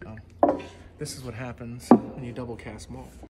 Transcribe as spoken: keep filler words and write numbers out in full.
So this is what happens when you double cast malt.